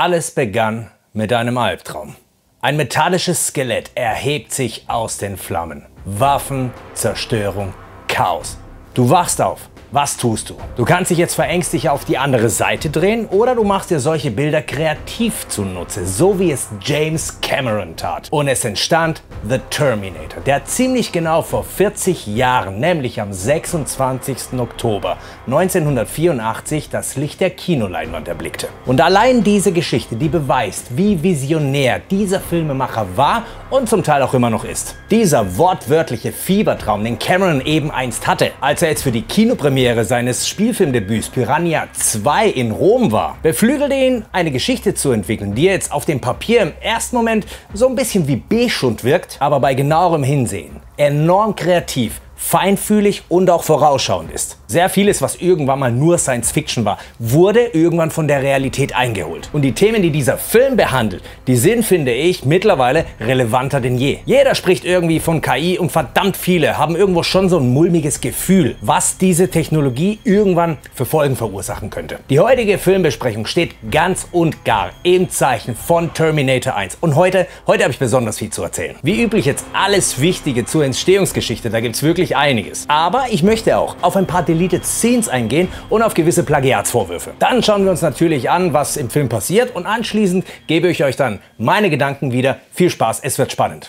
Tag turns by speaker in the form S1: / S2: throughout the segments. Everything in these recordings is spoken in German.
S1: Alles begann mit einem Albtraum. Ein metallisches Skelett erhebt sich aus den Flammen. Waffen, Zerstörung, Chaos. Du wachst auf. Was tust du? Du kannst dich jetzt verängstigt auf die andere Seite drehen oder du machst dir solche Bilder kreativ zunutze, so wie es James Cameron tat. Und es entstand The Terminator, der ziemlich genau vor 40 Jahren, nämlich am 26. Oktober 1984, das Licht der Kinoleinwand erblickte. Und allein diese Geschichte, die beweist, wie visionär dieser Filmemacher war und zum Teil auch immer noch ist. Dieser wortwörtliche Fiebertraum, den Cameron eben einst hatte, als er jetzt für die Kinopremiere seines Spielfilmdebüts Piranha 2 in Rom war, beflügelte ihn, eine Geschichte zu entwickeln, die jetzt auf dem Papier im ersten Moment so ein bisschen wie B-Schund wirkt, aber bei genauerem Hinsehen enorm kreativ, feinfühlig und auch vorausschauend ist. Sehr vieles, was irgendwann mal nur Science Fiction war, wurde irgendwann von der Realität eingeholt. Und die Themen, die dieser Film behandelt, die sind, finde ich, mittlerweile relevanter denn je. Jeder spricht irgendwie von KI und verdammt viele haben irgendwo schon so ein mulmiges Gefühl, was diese Technologie irgendwann für Folgen verursachen könnte. Die heutige Filmbesprechung steht ganz und gar im Zeichen von Terminator 1. Und heute habe ich besonders viel zu erzählen. Wie üblich jetzt alles Wichtige zur Entstehungsgeschichte, da gibt es wirklich einiges. Aber ich möchte auch auf ein paar Deleted Scenes eingehen und auf gewisse Plagiatsvorwürfe. Dann schauen wir uns natürlich an, was im Film passiert und anschließend gebe ich euch dann meine Gedanken wieder. Viel Spaß, es wird spannend.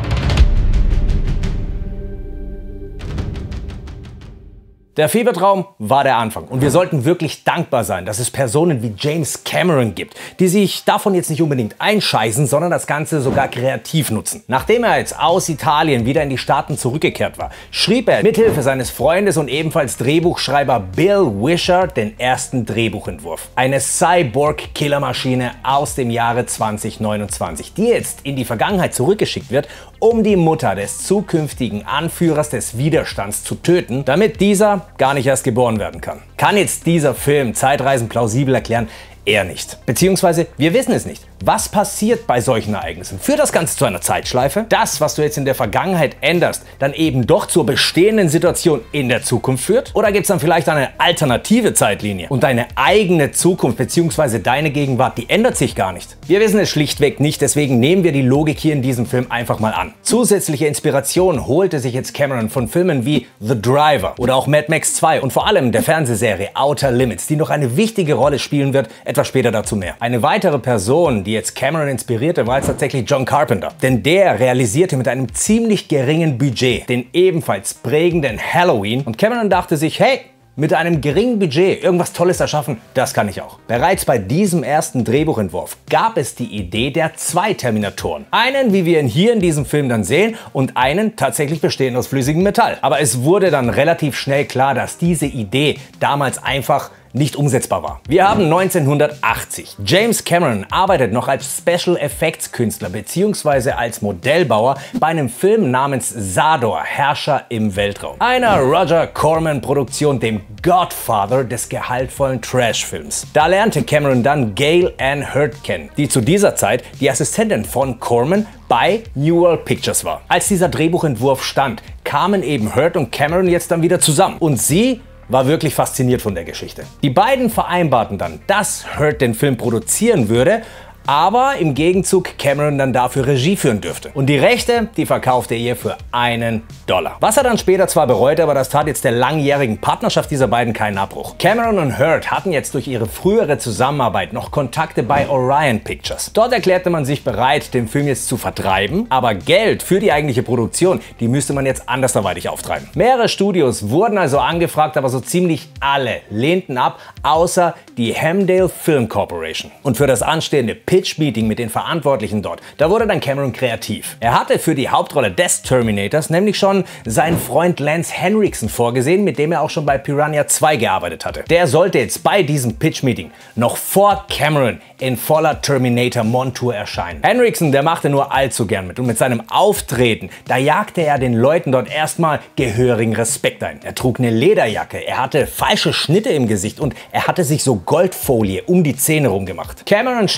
S1: Der Fiebertraum war der Anfang und wir sollten wirklich dankbar sein, dass es Personen wie James Cameron gibt, die sich davon jetzt nicht unbedingt einscheißen, sondern das Ganze sogar kreativ nutzen. Nachdem er jetzt aus Italien wieder in die Staaten zurückgekehrt war, schrieb er mithilfe seines Freundes und ebenfalls Drehbuchschreiber Bill Wisher den ersten Drehbuchentwurf. Eine Cyborg-Killermaschine aus dem Jahre 2029, die jetzt in die Vergangenheit zurückgeschickt wird, um die Mutter des zukünftigen Anführers des Widerstands zu töten, damit dieser gar nicht erst geboren werden kann. Kann jetzt dieser Film Zeitreisen plausibel erklären? Eher nicht. Beziehungsweise, wir wissen es nicht. Was passiert bei solchen Ereignissen? Führt das Ganze zu einer Zeitschleife? Das, was du jetzt in der Vergangenheit änderst, dann eben doch zur bestehenden Situation in der Zukunft führt? Oder gibt es dann vielleicht eine alternative Zeitlinie? Und deine eigene Zukunft bzw. deine Gegenwart, die ändert sich gar nicht? Wir wissen es schlichtweg nicht, deswegen nehmen wir die Logik hier in diesem Film einfach mal an. Zusätzliche Inspiration holte sich jetzt Cameron von Filmen wie The Driver oder auch Mad Max 2 und vor allem der Fernsehserie Outer Limits, die noch eine wichtige Rolle spielen wird, etwas später dazu mehr. Eine weitere Person, die jetzt Cameron inspirierte, war jetzt tatsächlich John Carpenter. Denn der realisierte mit einem ziemlich geringen Budget den ebenfalls prägenden Halloween und Cameron dachte sich, hey, mit einem geringen Budget irgendwas Tolles erschaffen, das kann ich auch. Bereits bei diesem ersten Drehbuchentwurf gab es die Idee der 2 Terminatoren. Einen, wie wir ihn hier in diesem Film dann sehen, und einen tatsächlich bestehend aus flüssigem Metall. Aber es wurde dann relativ schnell klar, dass diese Idee damals einfach nicht umsetzbar war. Wir haben 1980. James Cameron arbeitet noch als Special Effects Künstler bzw. als Modellbauer bei einem Film namens Sador, Herrscher im Weltraum. Einer Roger Corman Produktion, dem Godfather des gehaltvollen Trash-Films. Da lernte Cameron dann Gail Ann Hurd kennen, die zu dieser Zeit die Assistentin von Corman bei New World Pictures war. Als dieser Drehbuchentwurf stand, kamen eben Hurd und Cameron jetzt dann wieder zusammen und sie war wirklich fasziniert von der Geschichte. Die beiden vereinbarten dann, dass Hurd den Film produzieren würde, aber im Gegenzug Cameron dann dafür Regie führen dürfte. Und die Rechte, die verkaufte er ihr für $1. Was er dann später zwar bereute, aber das tat jetzt der langjährigen Partnerschaft dieser beiden keinen Abbruch. Cameron und Hurd hatten jetzt durch ihre frühere Zusammenarbeit noch Kontakte bei Orion Pictures. Dort erklärte man sich bereit, den Film jetzt zu vertreiben, aber Geld für die eigentliche Produktion, die müsste man jetzt andersweitig auftreiben. Mehrere Studios wurden also angefragt, aber so ziemlich alle lehnten ab, außer die Hamdale Film Corporation. Und für das anstehende Pitch-Meeting mit den Verantwortlichen dort, da wurde dann Cameron kreativ. Er hatte für die Hauptrolle des Terminators nämlich schon seinen Freund Lance Henriksen vorgesehen, mit dem er auch schon bei Piranha 2 gearbeitet hatte. Der sollte jetzt bei diesem Pitch-Meeting noch vor Cameron in voller Terminator-Montur erscheinen. Henriksen, der machte nur allzu gern mit und mit seinem Auftreten, da jagte er den Leuten dort erstmal gehörigen Respekt ein. Er trug eine Lederjacke, er hatte falsche Schnitte im Gesicht und er hatte sich so Goldfolie um die Zähne rum gemacht. Cameron stieß danach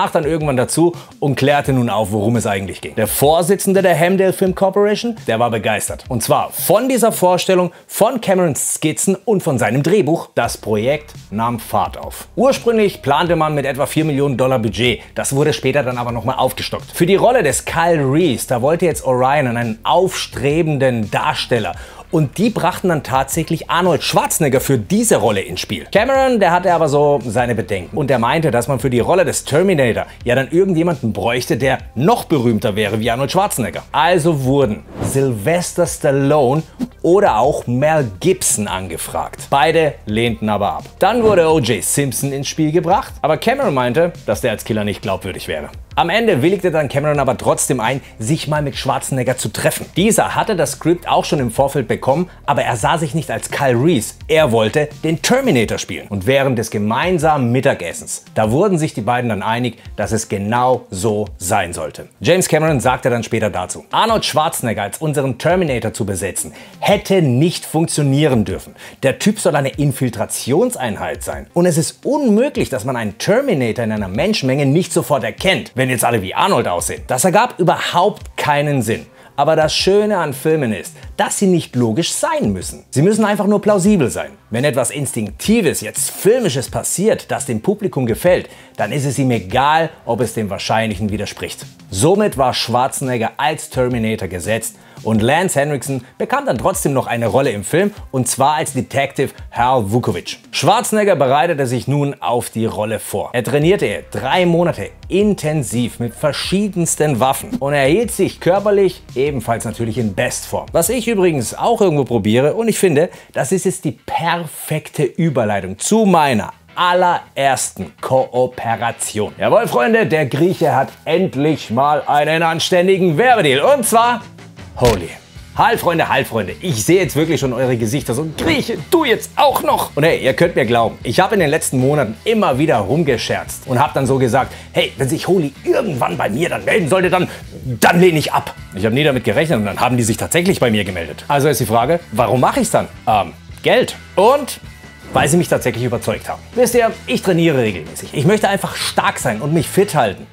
S1: sprach dann irgendwann dazu und klärte nun auf, worum es eigentlich ging. Der Vorsitzende der Hamdale Film Corporation, der war begeistert. Und zwar von dieser Vorstellung, von Camerons Skizzen und von seinem Drehbuch. Das Projekt nahm Fahrt auf. Ursprünglich plante man mit etwa $4 Millionen Budget. Das wurde später dann aber nochmal aufgestockt. Für die Rolle des Kyle Reese, da wollte jetzt Orion einen aufstrebenden Darsteller. Und die brachten dann tatsächlich Arnold Schwarzenegger für diese Rolle ins Spiel. Cameron, der hatte aber so seine Bedenken. Und er meinte, dass man für die Rolle des Terminator ja dann irgendjemanden bräuchte, der noch berühmter wäre wie Arnold Schwarzenegger. Also wurden Sylvester Stallone oder auch Mel Gibson angefragt. Beide lehnten aber ab. Dann wurde O.J. Simpson ins Spiel gebracht, aber Cameron meinte, dass der als Killer nicht glaubwürdig wäre. Am Ende willigte dann Cameron aber trotzdem ein, sich mal mit Schwarzenegger zu treffen. Dieser hatte das Skript auch schon im Vorfeld bekommen, aber er sah sich nicht als Kyle Reese. Er wollte den Terminator spielen. Und während des gemeinsamen Mittagessens, da wurden sich die beiden dann einig, dass es genau so sein sollte. James Cameron sagte dann später dazu: Arnold Schwarzenegger als unseren Terminator zu besetzen, hätte nicht funktionieren dürfen. Der Typ soll eine Infiltrationseinheit sein. Und es ist unmöglich, dass man einen Terminator in einer Menschenmenge nicht sofort erkennt, wenn jetzt alle wie Arnold aussehen. Das ergab überhaupt keinen Sinn. Aber das Schöne an Filmen ist, dass sie nicht logisch sein müssen. Sie müssen einfach nur plausibel sein. Wenn etwas Instinktives, jetzt Filmisches passiert, das dem Publikum gefällt, dann ist es ihm egal, ob es dem Wahrscheinlichen widerspricht. Somit war Schwarzenegger als Terminator gesetzt und Lance Henriksen bekam dann trotzdem noch eine Rolle im Film, und zwar als Detective Hal Vukovich. Schwarzenegger bereitete sich nun auf die Rolle vor. Er trainierte 3 Monate intensiv mit verschiedensten Waffen und er hielt sich körperlich ebenfalls natürlich in Bestform. Was ich übrigens auch irgendwo probiere, und ich finde, das ist jetzt die perfekte Überleitung zu meiner allerersten Kooperation. Jawohl, Freunde, der Grieche hat endlich mal einen anständigen Werbedeal, und zwar Holy. Halt Freunde, ich sehe jetzt wirklich schon eure Gesichter so: Grieche, du jetzt auch noch? Und hey, ihr könnt mir glauben, ich habe in den letzten Monaten immer wieder rumgescherzt und habe dann so gesagt: hey, wenn sich Holy irgendwann bei mir dann melden sollte, dann lehne ich ab. Ich habe nie damit gerechnet und dann haben die sich tatsächlich bei mir gemeldet. Also ist die Frage, warum mache ich es dann? Geld. Und weil sie mich tatsächlich überzeugt haben. Wisst ihr, ich trainiere regelmäßig. Ich möchte einfach stark sein und mich fit halten.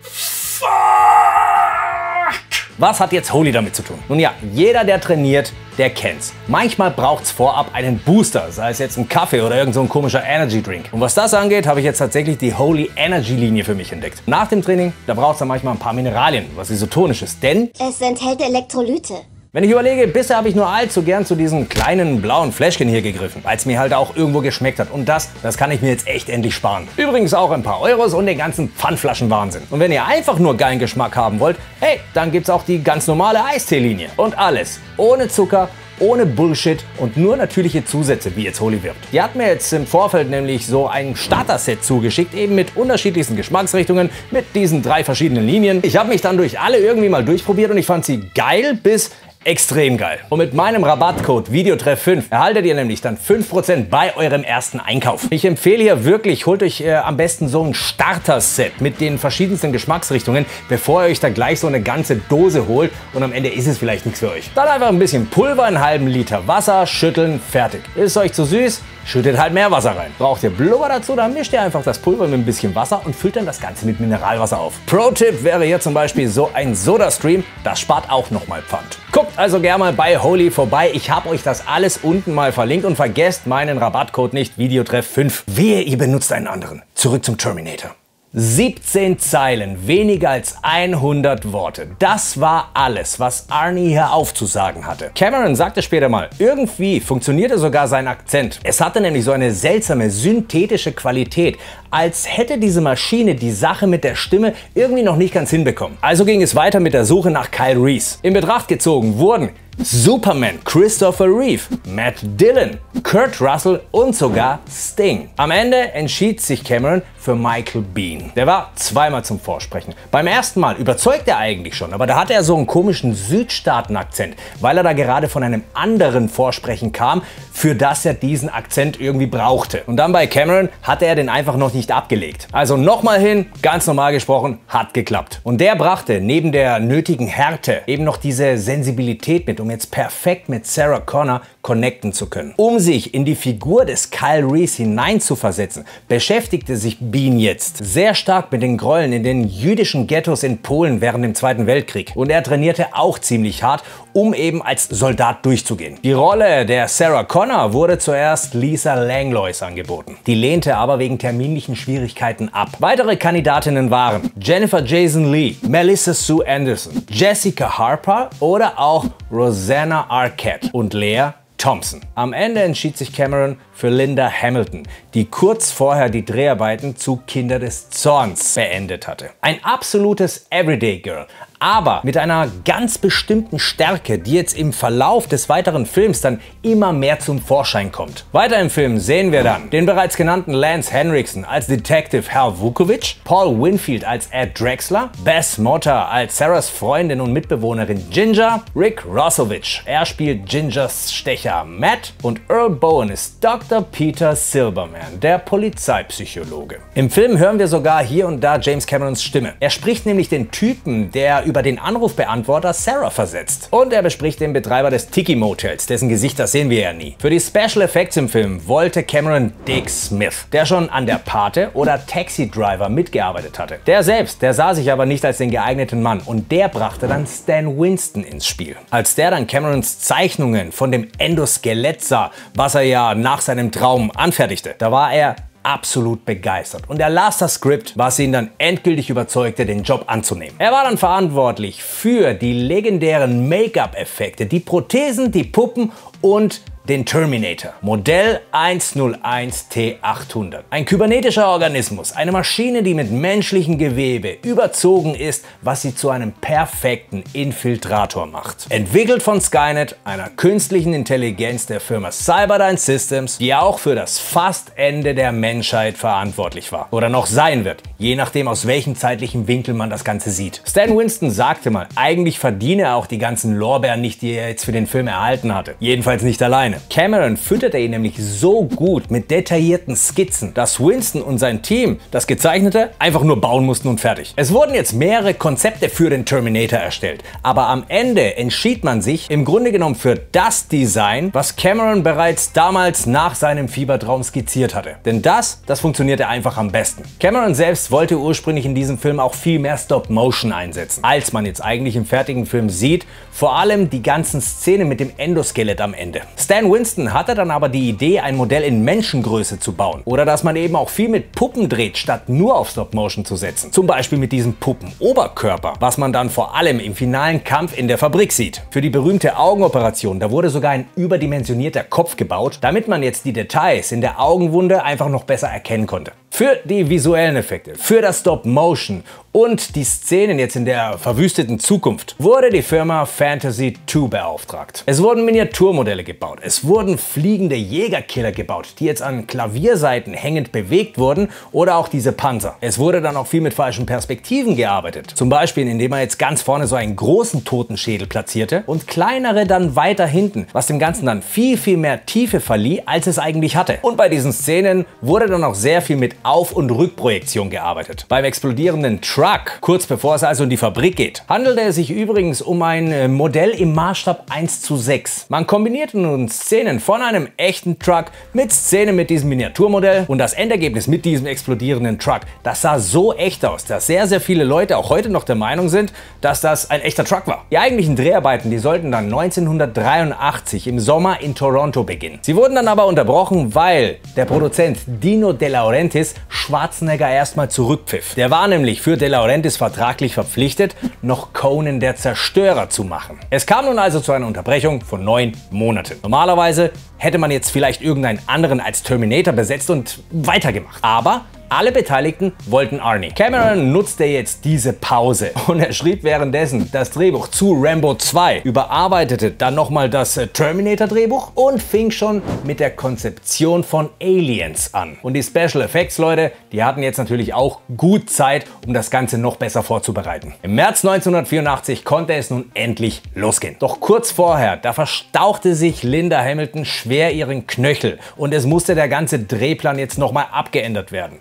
S1: Was hat jetzt Holy damit zu tun? Nun ja, jeder, der trainiert, der kennt's. Manchmal braucht's vorab einen Booster, sei es jetzt ein Kaffee oder irgend so ein komischer Energy Drink. Und was das angeht, habe ich jetzt tatsächlich die Holy Energy Linie für mich entdeckt. Nach dem Training, da braucht's dann manchmal ein paar Mineralien, was isotonisch ist, denn
S2: es enthält Elektrolyte.
S1: Wenn ich überlege, bisher habe ich nur allzu gern zu diesen kleinen blauen Fläschchen hier gegriffen, weil es mir halt auch irgendwo geschmeckt hat. Und das kann ich mir jetzt echt endlich sparen. Übrigens auch ein paar Euros und den ganzen Pfandflaschen-Wahnsinn. Und wenn ihr einfach nur geilen Geschmack haben wollt, hey, dann gibt's auch die ganz normale Eistee-Linie. Und alles ohne Zucker, ohne Bullshit und nur natürliche Zusätze, wie jetzt Holy wirbt. Die hat mir jetzt im Vorfeld nämlich so ein Starter-Set zugeschickt, eben mit unterschiedlichsten Geschmacksrichtungen, mit diesen 3 verschiedenen Linien. Ich habe mich dann durch alle irgendwie mal durchprobiert und ich fand sie geil bis extrem geil. Und mit meinem Rabattcode VIDEOTREFF5 erhaltet ihr nämlich dann 5% bei eurem ersten Einkauf. Ich empfehle hier wirklich, holt euch am besten so ein Starter-Set mit den verschiedensten Geschmacksrichtungen, bevor ihr euch da gleich so eine ganze Dose holt und am Ende ist es vielleicht nichts für euch. Dann einfach ein bisschen Pulver, einen halben Liter Wasser, schütteln, fertig. Ist euch zu süß? Schüttet halt mehr Wasser rein. Braucht ihr Blubber dazu, dann mischt ihr einfach das Pulver mit ein bisschen Wasser und füllt dann das Ganze mit Mineralwasser auf. Pro-Tipp wäre hier zum Beispiel so ein Soda-Stream, das spart auch nochmal Pfand. Guckt also gerne mal bei Holy vorbei, ich habe euch das alles unten mal verlinkt und vergesst meinen Rabattcode nicht, VIDEOTREFF5. Wehe, ihr benutzt einen anderen. Zurück zum Terminator. 17 Zeilen, weniger als 100 Worte. Das war alles, was Arnie hier aufzusagen hatte. Cameron sagte später mal, irgendwie funktionierte sogar sein Akzent. Es hatte nämlich so eine seltsame, synthetische Qualität, als hätte diese Maschine die Sache mit der Stimme irgendwie noch nicht ganz hinbekommen. Also ging es weiter mit der Suche nach Kyle Reese. In Betracht gezogen wurden Superman, Christopher Reeve, Matt Dillon, Kurt Russell und sogar Sting. Am Ende entschied sich Cameron für Michael Biehn. Der war zweimal zum Vorsprechen. Beim ersten Mal überzeugt er eigentlich schon, aber da hatte er so einen komischen Südstaaten-Akzent, weil er da gerade von einem anderen Vorsprechen kam, für das er diesen Akzent irgendwie brauchte. Und dann bei Cameron hatte er den einfach noch nicht abgelegt. Also nochmal hin, ganz normal gesprochen, hat geklappt. Und der brachte neben der nötigen Härte eben noch diese Sensibilität mit, um jetzt perfekt mit Sarah Connor connecten zu können. Um sich in die Figur des Kyle Reese hineinzuversetzen, beschäftigte sich Bean jetzt sehr stark mit den Gräueln in den jüdischen Ghettos in Polen während dem Zweiten Weltkrieg. Und er trainierte auch ziemlich hart, um eben als Soldat durchzugehen. Die Rolle der Sarah Connor wurde zuerst Lisa Langlois angeboten. Die lehnte aber wegen terminlichen Schwierigkeiten ab. Weitere Kandidatinnen waren Jennifer Jason Leigh, Melissa Sue Anderson, Jessica Harper oder auch Rosanna Arquette und Lea Thompson. Am Ende entschied sich Cameron für Linda Hamilton, die kurz vorher die Dreharbeiten zu Kinder des Zorns beendet hatte. Ein absolutes Everyday Girl, aber mit einer ganz bestimmten Stärke, die jetzt im Verlauf des weiteren Films dann immer mehr zum Vorschein kommt. Weiter im Film sehen wir dann den bereits genannten Lance Henriksen als Detective Hal Vukovich, Paul Winfield als Ed Drexler, Bess Motta als Sarahs Freundin und Mitbewohnerin Ginger, Rick Rossovich, er spielt Gingers Stecher Matt und Earl Bowen ist Dr. Peter Silberman, der Polizeipsychologe. Im Film hören wir sogar hier und da James Camerons Stimme. Er spricht nämlich den Typen, der über den Anrufbeantworter Sarah versetzt. Und er bespricht den Betreiber des Tiki Motels, dessen Gesicht das sehen wir ja nie. Für die Special Effects im Film wollte Cameron Dick Smith, der schon an der Pate oder Taxi Driver mitgearbeitet hatte. Der selbst, der sah sich aber nicht als den geeigneten Mann und der brachte dann Stan Winston ins Spiel. Als der dann Camerons Zeichnungen von dem Endoskelett sah, was er ja nach seinem Traum anfertigte, da war er absolut begeistert. Und er las das Skript, was ihn dann endgültig überzeugte, den Job anzunehmen. Er war dann verantwortlich für die legendären Make-up-Effekte, die Prothesen, die Puppen und den Terminator, Modell 101 T800. Ein kybernetischer Organismus, eine Maschine, die mit menschlichem Gewebe überzogen ist, was sie zu einem perfekten Infiltrator macht. Entwickelt von Skynet, einer künstlichen Intelligenz der Firma Cyberdyne Systems, die auch für das Fastende der Menschheit verantwortlich war. Oder noch sein wird, je nachdem aus welchem zeitlichen Winkel man das Ganze sieht. Stan Winston sagte mal, eigentlich verdiene er auch die ganzen Lorbeeren nicht, die er jetzt für den Film erhalten hatte. Jedenfalls nicht alleine. Cameron fütterte ihn nämlich so gut mit detaillierten Skizzen, dass Winston und sein Team das Gezeichnete einfach nur bauen mussten und fertig. Es wurden jetzt mehrere Konzepte für den Terminator erstellt, aber am Ende entschied man sich im Grunde genommen für das Design, was Cameron bereits damals nach seinem Fiebertraum skizziert hatte. Denn das funktionierte einfach am besten. Cameron selbst wollte ursprünglich in diesem Film auch viel mehr Stop-Motion einsetzen, als man jetzt eigentlich im fertigen Film sieht, vor allem die ganzen Szenen mit dem Endoskelett am Ende. Stan Winston hatte dann aber die Idee, ein Modell in Menschengröße zu bauen. Oder dass man eben auch viel mit Puppen dreht, statt nur auf Stop-Motion zu setzen. Zum Beispiel mit diesem Puppenoberkörper, was man dann vor allem im finalen Kampf in der Fabrik sieht. Für die berühmte Augenoperation, da wurde sogar ein überdimensionierter Kopf gebaut, damit man jetzt die Details in der Augenwunde einfach noch besser erkennen konnte. Für die visuellen Effekte, für das Stop-Motion und die Szenen jetzt in der verwüsteten Zukunft wurde die Firma Fantasy 2 beauftragt. Es wurden Miniaturmodelle gebaut, es wurden fliegende Jägerkiller gebaut, die jetzt an Klavierseiten hängend bewegt wurden oder auch diese Panzer. Es wurde dann auch viel mit falschen Perspektiven gearbeitet. Zum Beispiel, indem man jetzt ganz vorne so einen großen Totenschädel platzierte und kleinere dann weiter hinten, was dem Ganzen dann viel mehr Tiefe verlieh, als es eigentlich hatte. Und bei diesen Szenen wurde dann auch sehr viel mit Auf- und Rückprojektion gearbeitet. Beim explodierenden Truck, kurz bevor es also in die Fabrik geht, handelte es sich übrigens um ein Modell im Maßstab 1:6. Man kombinierte nun Szenen von einem echten Truck mit Szenen mit diesem Miniaturmodell und das Endergebnis mit diesem explodierenden Truck, das sah so echt aus, dass sehr viele Leute auch heute noch der Meinung sind, dass das ein echter Truck war. Die eigentlichen Dreharbeiten, die sollten dann 1983 im Sommer in Toronto beginnen. Sie wurden dann aber unterbrochen, weil der Produzent Dino De Laurentiis Schwarzenegger erstmal zurückpfiff. Der war nämlich für De Laurentiis vertraglich verpflichtet, noch Conan der Zerstörer zu machen. Es kam nun also zu einer Unterbrechung von 9 Monaten. Normalerweise hätte man jetzt vielleicht irgendeinen anderen als Terminator besetzt und weitergemacht. Aber alle Beteiligten wollten Arnie. Cameron nutzte jetzt diese Pause und er schrieb währenddessen das Drehbuch zu Rambo 2, überarbeitete dann nochmal das Terminator-Drehbuch und fing schon mit der Konzeption von Aliens an. Und die Special Effects Leute, die hatten jetzt natürlich auch gut Zeit, um das Ganze noch besser vorzubereiten. Im März 1984 konnte es nun endlich losgehen. Doch kurz vorher, da verstauchte sich Linda Hamilton schwer ihren Knöchel und es musste der ganze Drehplan jetzt nochmal abgeändert werden.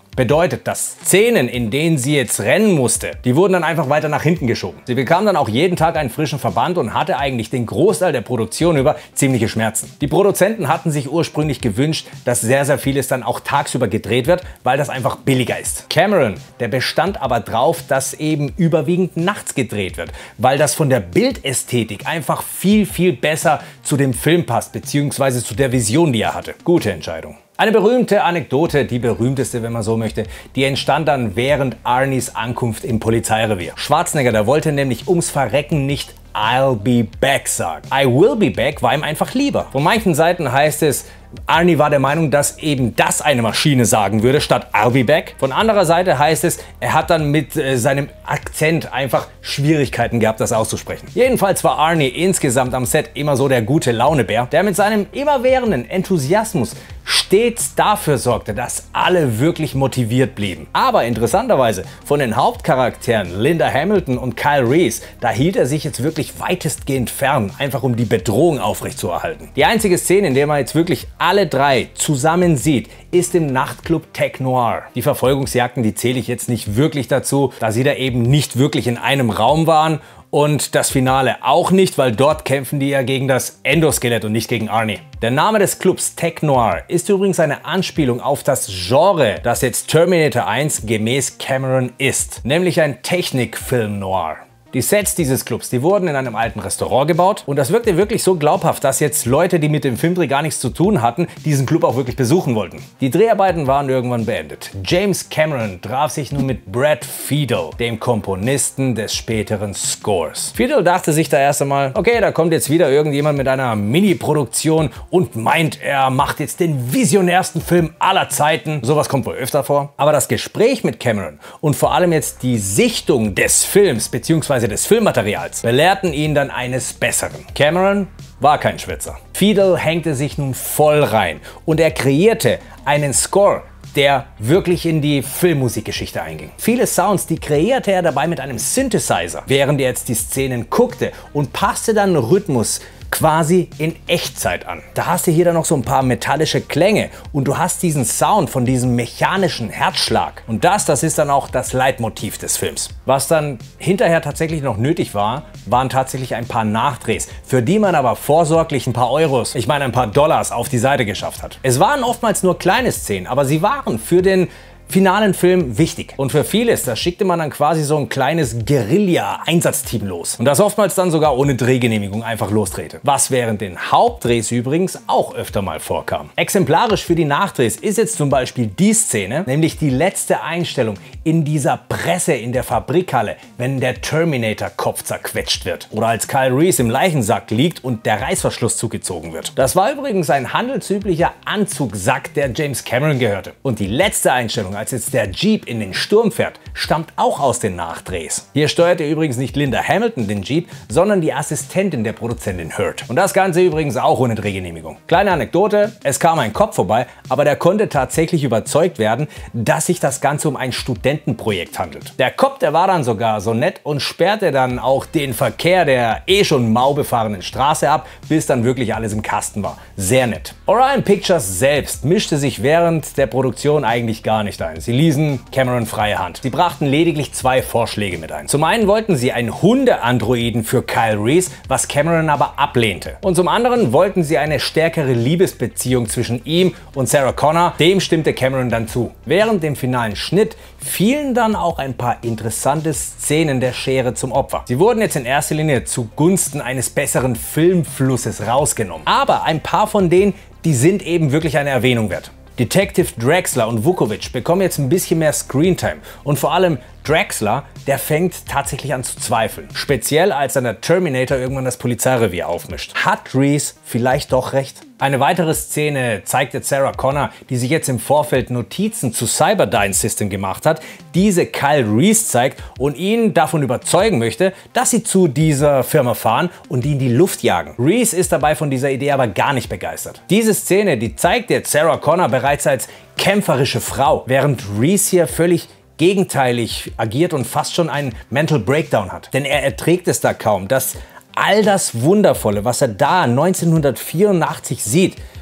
S1: Bedeutet, dass Szenen, in denen sie jetzt rennen musste, die wurden dann einfach weiter nach hinten geschoben. Sie bekam dann auch jeden Tag einen frischen Verband und hatte eigentlich den Großteil der Produktion über ziemliche Schmerzen. Die Produzenten hatten sich ursprünglich gewünscht, dass sehr, sehr vieles dann auch tagsüber gedreht wird, weil das einfach billiger ist. Cameron, der bestand aber drauf, dass eben überwiegend nachts gedreht wird, weil das von der Bildästhetik einfach viel, viel besser zu dem Film passt, beziehungsweise zu der Vision, die er hatte. Gute Entscheidung. Eine berühmte Anekdote, die berühmteste, wenn man so möchte, die entstand dann während Arnies Ankunft im Polizeirevier. Schwarzenegger, der wollte nämlich ums Verrecken nicht I'll be back sagen. I will be back war ihm einfach lieber. Von manchen Seiten heißt es, Arnie war der Meinung, dass eben das eine Maschine sagen würde, statt I'll be back. Von anderer Seite heißt es, er hat dann mit seinem Akzent einfach Schwierigkeiten gehabt, das auszusprechen. Jedenfalls war Arnie insgesamt am Set immer so der gute Launebär, der mit seinem immerwährenden Enthusiasmus stets dafür sorgte, dass alle wirklich motiviert blieben. Aber interessanterweise, von den Hauptcharakteren Linda Hamilton und Kyle Reese, da hielt er sich jetzt wirklich weitestgehend fern, einfach um die Bedrohung aufrechtzuerhalten. Die einzige Szene, in der man jetzt wirklich alle drei zusammen sieht, ist im Nachtclub Tech Noir. Die Verfolgungsjagden, die zähle ich jetzt nicht wirklich dazu, da sie da eben nicht wirklich in einem Raum waren. Und das Finale auch nicht, weil dort kämpfen die ja gegen das Endoskelett und nicht gegen Arnie. Der Name des Clubs Tech Noir ist übrigens eine Anspielung auf das Genre, das jetzt Terminator 1 gemäß Cameron ist, nämlich ein Technikfilm Noir. Die Sets dieses Clubs, die wurden in einem alten Restaurant gebaut und das wirkte wirklich so glaubhaft, dass jetzt Leute, die mit dem Filmdreh gar nichts zu tun hatten, diesen Club auch wirklich besuchen wollten. Die Dreharbeiten waren irgendwann beendet. James Cameron traf sich nun mit Brad Fiedel, dem Komponisten des späteren Scores. Fiedel dachte sich da erst einmal, okay, da kommt jetzt wieder irgendjemand mit einer Mini-Produktion und meint, er macht jetzt den visionärsten Film aller Zeiten. Sowas kommt wohl öfter vor. Aber das Gespräch mit Cameron und vor allem jetzt die Sichtung des Films bzw. des Filmmaterials belehrten ihn dann eines Besseren. Cameron war kein Schwätzer. Fiedel hängte sich nun voll rein und er kreierte einen Score, der wirklich in die Filmmusikgeschichte einging. Viele Sounds, die kreierte er dabei mit einem Synthesizer, während er jetzt die Szenen guckte und passte dann Rhythmus quasi in Echtzeit an. Da hast du hier dann noch so ein paar metallische Klänge und du hast diesen Sound von diesem mechanischen Herzschlag. Und das ist dann auch das Leitmotiv des Films. Was dann hinterher tatsächlich noch nötig war, waren tatsächlich ein paar Nachdrehs, für die man aber vorsorglich ein paar Euros, ich meine ein paar Dollars auf die Seite geschafft hat. Es waren oftmals nur kleine Szenen, aber sie waren für den finalen Film wichtig. Und für vieles, da schickte man dann quasi so ein kleines Guerilla-Einsatzteam los. Und das oftmals dann sogar ohne Drehgenehmigung einfach losdrehte. Was während den Hauptdrehs übrigens auch öfter mal vorkam. Exemplarisch für die Nachdrehs ist jetzt zum Beispiel die Szene, nämlich die letzte Einstellung in dieser Presse in der Fabrikhalle, wenn der Terminator-Kopf zerquetscht wird. Oder als Kyle Reese im Leichensack liegt und der Reißverschluss zugezogen wird. Das war übrigens ein handelsüblicher Anzugsack, der James Cameron gehörte. Und die letzte Einstellung, als jetzt der Jeep in den Sturm fährt, stammt auch aus den Nachdrehs. Hier steuerte übrigens nicht Linda Hamilton den Jeep, sondern die Assistentin der Produzentin Hurt. Und das Ganze übrigens auch ohne Drehgenehmigung. Kleine Anekdote, es kam ein Kopf vorbei, aber der konnte tatsächlich überzeugt werden, dass sich das Ganze um ein Studentenprojekt handelt. Der Kopf, der war dann sogar so nett und sperrte dann auch den Verkehr der schon mau befahrenen Straße ab, bis dann wirklich alles im Kasten war. Sehr nett. Orion Pictures selbst mischte sich während der Produktion eigentlich gar nicht ein. Sie ließen Cameron freie Hand. Sie brachten lediglich zwei Vorschläge mit ein. Zum einen wollten sie einen Hunde-Androiden für Kyle Reese, was Cameron aber ablehnte. Und zum anderen wollten sie eine stärkere Liebesbeziehung zwischen ihm und Sarah Connor. Dem stimmte Cameron dann zu. Während dem finalen Schnitt fielen dann auch ein paar interessante Szenen der Schere zum Opfer. Sie wurden jetzt in erster Linie zugunsten eines besseren Filmflusses rausgenommen. Aber ein paar von denen, die sind eben wirklich eine Erwähnung wert. Detective Drexler und Vukovic bekommen jetzt ein bisschen mehr Screentime und vor allem Drexler, der fängt tatsächlich an zu zweifeln. Speziell als dann der Terminator irgendwann das Polizeirevier aufmischt. Hat Reese vielleicht doch recht? Eine weitere Szene zeigt jetzt Sarah Connor, die sich jetzt im Vorfeld Notizen zu Cyberdyne System gemacht hat, diese Kyle Reese zeigt und ihn davon überzeugen möchte, dass sie zu dieser Firma fahren und die in die Luft jagen. Reese ist dabei von dieser Idee aber gar nicht begeistert. Diese Szene, die zeigt jetzt Sarah Connor bereits als kämpferische Frau, während Reese hier völlig gegenteilig agiert und fast schon einen Mental Breakdown hat. Denn er erträgt es da kaum, dass all das Wundervolle, was er da 1984 sieht,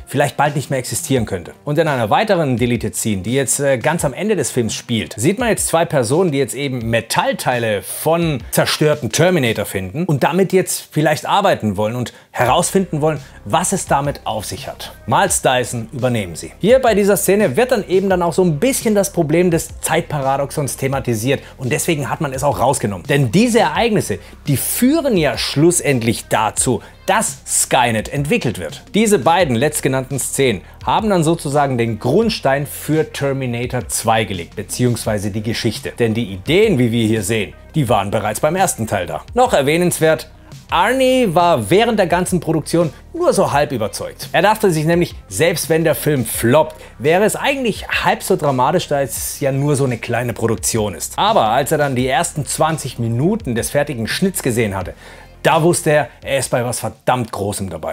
S1: vielleicht bald nicht mehr existieren könnte. Und in einer weiteren Deleted Scene, die jetzt ganz am Ende des Films spielt, sieht man jetzt zwei Personen, die jetzt eben Metallteile von zerstörten Terminator finden und damit jetzt vielleicht arbeiten wollen und herausfinden wollen, was es damit auf sich hat. Miles Dyson übernehmen sie. Hier bei dieser Szene wird dann eben auch so ein bisschen das Problem des Zeitparadoxons thematisiert und deswegen hat man es auch rausgenommen. Denn diese Ereignisse, die führen ja schlussendlich dazu, dass Skynet entwickelt wird. Diese beiden letztgenannten Szenen haben dann sozusagen den Grundstein für Terminator 2 gelegt, beziehungsweise die Geschichte. Denn die Ideen, wie wir hier sehen, die waren bereits beim ersten Teil da. Noch erwähnenswert: Arnie war während der ganzen Produktion nur so halb überzeugt. Er dachte sich nämlich, selbst wenn der Film floppt, wäre es eigentlich halb so dramatisch, da es ja nur so eine kleine Produktion ist. Aber als er dann die ersten 20 Minuten des fertigen Schnitts gesehen hatte, da wusste er, er ist bei was verdammt Großem dabei.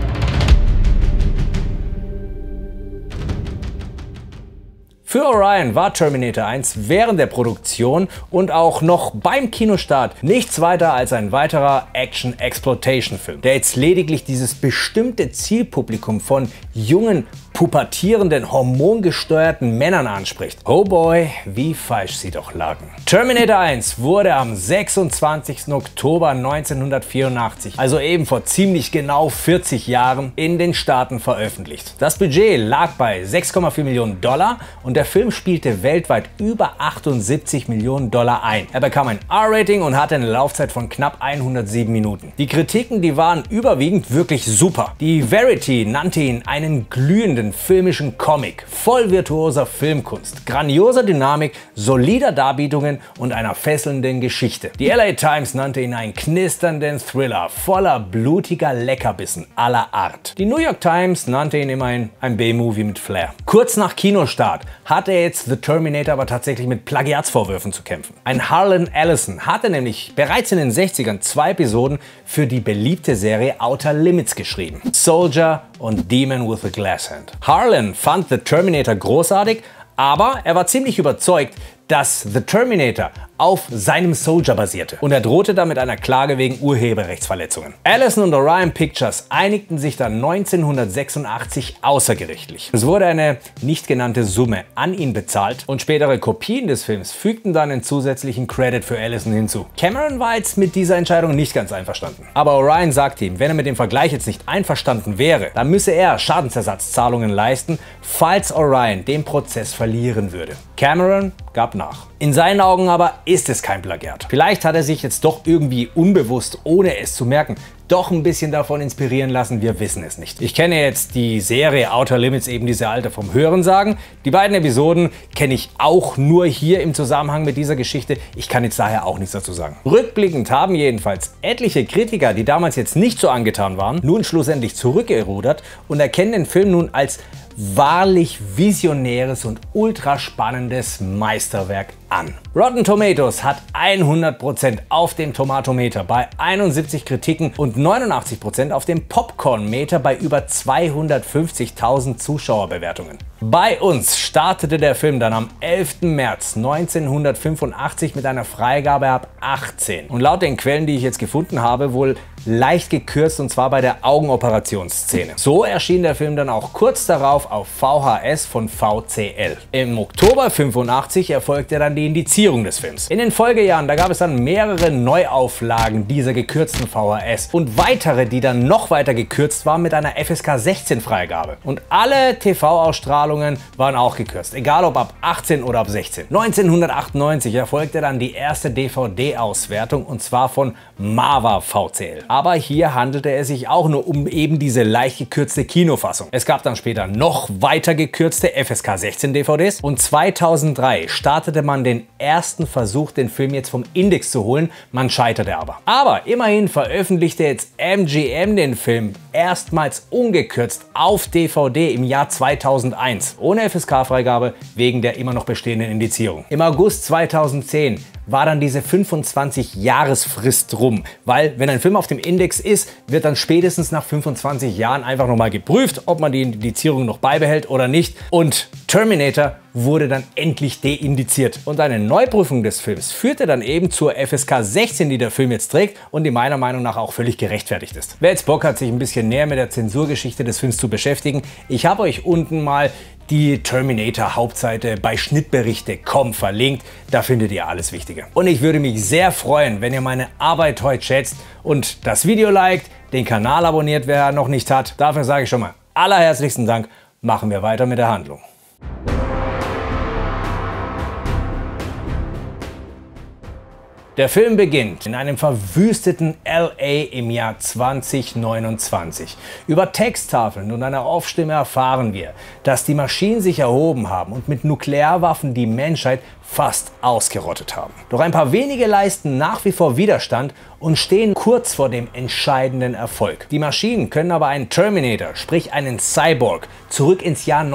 S1: Für Orion war Terminator 1 während der Produktion und auch noch beim Kinostart nichts weiter als ein weiterer Action-Exploitation-Film, der jetzt lediglich dieses bestimmte Zielpublikum von jungen, pubertierenden, hormongesteuerten Männern anspricht. Oh boy, wie falsch sie doch lagen. Terminator 1 wurde am 26. Oktober 1984, also eben vor ziemlich genau 40 Jahren, in den Staaten veröffentlicht. Das Budget lag bei 6,4 Millionen Dollar und der Film spielte weltweit über 78 Millionen Dollar ein. Er bekam ein R-Rating und hatte eine Laufzeit von knapp 107 Minuten. Die Kritiken, die waren überwiegend wirklich super. Die Variety nannte ihn einen glühenden filmischen Comic, voll virtuoser Filmkunst, grandioser Dynamik, solider Darbietungen und einer fesselnden Geschichte. Die LA Times nannte ihn einen knisternden Thriller, voller blutiger Leckerbissen aller Art. Die New York Times nannte ihn immerhin ein B-Movie mit Flair. Kurz nach Kinostart hatte jetzt The Terminator aber tatsächlich mit Plagiatsvorwürfen zu kämpfen. Ein Harlan Ellison hatte nämlich bereits in den 60ern 2 Episoden für die beliebte Serie Outer Limits geschrieben. Soldier und Demon with a Glass Hand. Harlan fand The Terminator großartig, aber er war ziemlich überzeugt, dass The Terminator auf seinem Soldier basierte und er drohte damit einer Klage wegen Urheberrechtsverletzungen. Allison und Orion Pictures einigten sich dann 1986 außergerichtlich. Es wurde eine nicht genannte Summe an ihn bezahlt und spätere Kopien des Films fügten dann einen zusätzlichen Credit für Allison hinzu. Cameron war jetzt mit dieser Entscheidung nicht ganz einverstanden. Aber Orion sagte ihm, wenn er mit dem Vergleich jetzt nicht einverstanden wäre, dann müsse er Schadensersatzzahlungen leisten, falls Orion den Prozess verlieren würde. Cameron gab nach. In seinen Augen aber ist es kein Plagiat. Vielleicht hat er sich jetzt doch irgendwie unbewusst, ohne es zu merken, doch ein bisschen davon inspirieren lassen, wir wissen es nicht. Ich kenne jetzt die Serie Outer Limits, eben diese alte, vom Hörensagen. Die beiden Episoden kenne ich auch nur hier im Zusammenhang mit dieser Geschichte. Ich kann jetzt daher auch nichts dazu sagen. Rückblickend haben jedenfalls etliche Kritiker, die damals jetzt nicht so angetan waren, nun schlussendlich zurückgerudert und erkennen den Film nun als wahrlich visionäres und ultra spannendes Meisterwerk an. Rotten Tomatoes hat 100% auf dem Tomatometer bei 71 Kritiken und 89% auf dem Popcorn-Meter bei über 250.000 Zuschauerbewertungen. Bei uns startete der Film dann am 11. März 1985 mit einer Freigabe ab 18 und laut den Quellen, die ich jetzt gefunden habe, wohl leicht gekürzt, und zwar bei der Augenoperationsszene. So erschien der Film dann auch kurz darauf auf VHS von VCL. Im Oktober 85 erfolgte dann die Indizierung des Films. In den Folgejahren, da gab es dann mehrere Neuauflagen dieser gekürzten VHS und weitere, die dann noch weiter gekürzt waren mit einer FSK 16 Freigabe. Und alle TV-Ausstrahlungen waren auch gekürzt, egal ob ab 18 oder ab 16. 1998 erfolgte dann die erste DVD-Auswertung, und zwar von Mava VCL. Aber hier handelte es sich auch nur um eben diese leicht gekürzte Kinofassung. Es gab dann später noch weiter gekürzte FSK 16 DVDs und 2003 startete man den ersten Versuch, den Film jetzt vom Index zu holen. Man scheiterte aber. Aber immerhin veröffentlichte jetzt MGM den Film erstmals ungekürzt auf DVD im Jahr 2001, ohne FSK-Freigabe wegen der immer noch bestehenden Indizierung. Im August 2010 war dann diese 25-Jahresfrist rum, weil wenn ein Film auf dem Index ist, wird dann spätestens nach 25 Jahren einfach nochmal geprüft, ob man die Indizierung noch beibehält oder nicht. Und Terminator wurde dann endlich deindiziert. Und eine Neuprüfung des Films führte dann eben zur FSK 16, die der Film jetzt trägt und die meiner Meinung nach auch völlig gerechtfertigt ist. Wer jetzt Bock hat, sich ein bisschen näher mit der Zensurgeschichte des Films zu beschäftigen, ich habe euch unten mal die Terminator-Hauptseite bei schnittberichte.com verlinkt. Da findet ihr alles Wichtige. Und ich würde mich sehr freuen, wenn ihr meine Arbeit heute schätzt und das Video liked, den Kanal abonniert, wer noch nicht hat. Dafür sage ich schon mal allerherzlichsten Dank. Machen wir weiter mit der Handlung. Der Film beginnt in einem verwüsteten LA im Jahr 2029. Über Texttafeln und einer Off-Stimme erfahren wir, dass die Maschinen sich erhoben haben und mit Nuklearwaffen die Menschheit fast ausgerottet haben. Doch ein paar wenige leisten nach wie vor Widerstand und stehen kurz vor dem entscheidenden Erfolg. Die Maschinen können aber einen Terminator, sprich einen Cyborg, zurück ins Jahr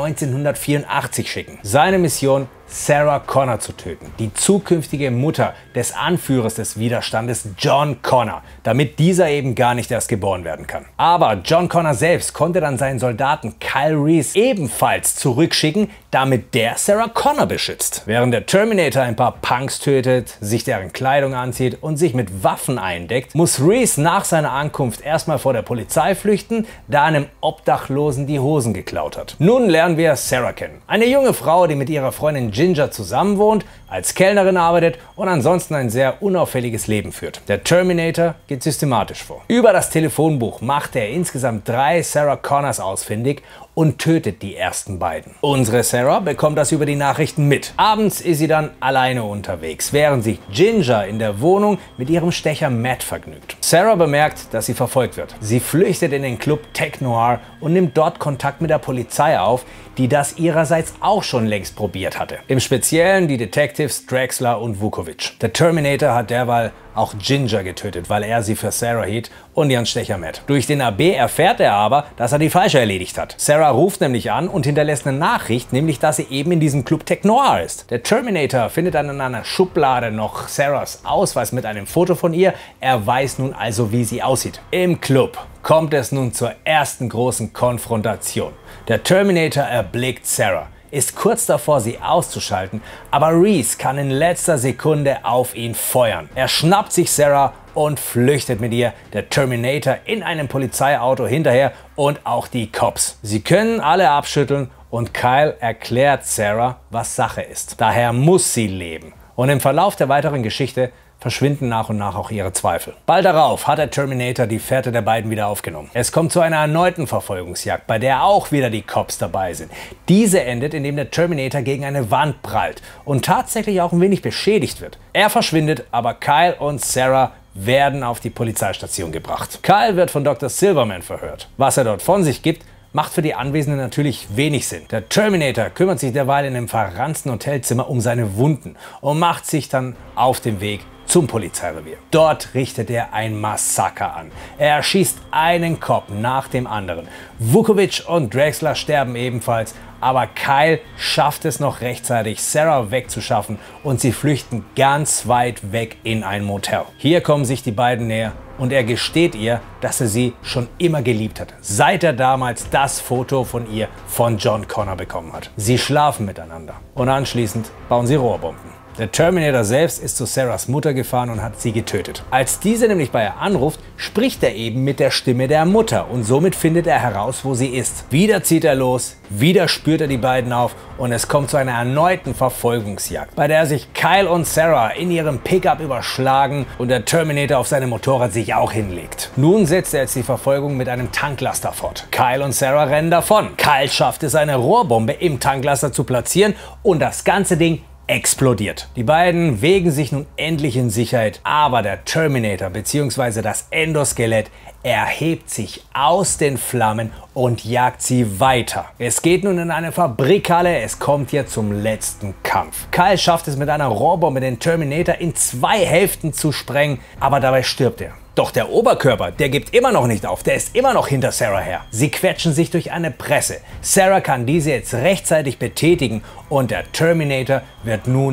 S1: 1984 schicken. Seine Mission: Sarah Connor zu töten, die zukünftige Mutter des Anführers des Widerstandes, John Connor, damit dieser eben gar nicht erst geboren werden kann. Aber John Connor selbst konnte dann seinen Soldaten Kyle Reese ebenfalls zurückschicken, damit der Sarah Connor beschützt. Während der Terminator ein paar Punks tötet, sich deren Kleidung anzieht und sich mit Waffen eindeckt, muss Reese nach seiner Ankunft erstmal vor der Polizei flüchten, da einem Obdachlosen die Hosen geklaut hat. Nun lernen wir Sarah kennen. Eine junge Frau, die mit ihrer Freundin Ginger zusammenwohnt, als Kellnerin arbeitet und ansonsten ein sehr unauffälliges Leben führt. Der Terminator geht systematisch vor. Über das Telefonbuch macht er insgesamt 3 Sarah Connors ausfindig und tötet die ersten beiden. Unsere Sarah bekommt das über die Nachrichten mit. Abends ist sie dann alleine unterwegs, während sich Ginger in der Wohnung mit ihrem Stecher Matt vergnügt. Sarah bemerkt, dass sie verfolgt wird. Sie flüchtet in den Club Tech Noir und nimmt dort Kontakt mit der Polizei auf, die das ihrerseits auch schon längst probiert hatte. Im Speziellen die Detectives Drexler und Vukovic. Der Terminator hat derweil auch Ginger getötet, weil er sie für Sarah hielt und ihren Stecher Matt. Durch den AB erfährt er aber, dass er die Falsche erledigt hat. Sarah ruft nämlich an und hinterlässt eine Nachricht, nämlich dass sie eben in diesem Club Tech Noir ist. Der Terminator findet dann in einer Schublade noch Sarahs Ausweis mit einem Foto von ihr. Er weiß nun also, wie sie aussieht. Im Club kommt es nun zur ersten großen Konfrontation. Der Terminator erblickt Sarah, ist kurz davor, sie auszuschalten, aber Reese kann in letzter Sekunde auf ihn feuern. Er schnappt sich Sarah und flüchtet mit ihr, der Terminator in einem Polizeiauto hinterher und auch die Cops. Sie können alle abschütteln und Kyle erklärt Sarah, was Sache ist. Daher muss sie leben. Und im Verlauf der weiteren Geschichte verschwinden nach und nach auch ihre Zweifel. Bald darauf hat der Terminator die Fährte der beiden wieder aufgenommen. Es kommt zu einer erneuten Verfolgungsjagd, bei der auch wieder die Cops dabei sind. Diese endet, indem der Terminator gegen eine Wand prallt und tatsächlich auch ein wenig beschädigt wird. Er verschwindet, aber Kyle und Sarah werden auf die Polizeistation gebracht. Kyle wird von Dr. Silverman verhört. Was er dort von sich gibt, macht für die Anwesenden natürlich wenig Sinn. Der Terminator kümmert sich derweil in einem verranzten Hotelzimmer um seine Wunden und macht sich dann auf den Weg zum Polizeirevier. Dort richtet er ein Massaker an. Er erschießt einen Cop nach dem anderen. Vukovic und Drexler sterben ebenfalls, aber Kyle schafft es noch rechtzeitig, Sarah wegzuschaffen und sie flüchten ganz weit weg in ein Motel. Hier kommen sich die beiden näher und er gesteht ihr, dass er sie schon immer geliebt hat, seit er damals das Foto von ihr von John Connor bekommen hat. Sie schlafen miteinander und anschließend bauen sie Rohrbomben. Der Terminator selbst ist zu Sarahs Mutter gefahren und hat sie getötet. Als diese nämlich bei ihr anruft, spricht er eben mit der Stimme der Mutter und somit findet er heraus, wo sie ist. Wieder zieht er los, wieder spürt er die beiden auf und es kommt zu einer erneuten Verfolgungsjagd, bei der sich Kyle und Sarah in ihrem Pickup überschlagen und der Terminator auf seinem Motorrad sich auch hinlegt. Nun setzt er jetzt die Verfolgung mit einem Tanklaster fort. Kyle und Sarah rennen davon. Kyle schafft es, eine Rohrbombe im Tanklaster zu platzieren und das ganze Ding explodiert. Die beiden wägen sich nun endlich in Sicherheit, aber der Terminator bzw. das Endoskelett erhebt sich aus den Flammen und jagt sie weiter. Es geht nun in eine Fabrikhalle, es kommt hier zum letzten Kampf. Kyle schafft es mit einer Rohrbombe den Terminator in 2 Hälften zu sprengen, aber dabei stirbt er. Doch der Oberkörper, der gibt immer noch nicht auf, der ist immer noch hinter Sarah her. Sie quetschen sich durch eine Presse. Sarah kann diese jetzt rechtzeitig betätigen und der Terminator wird nun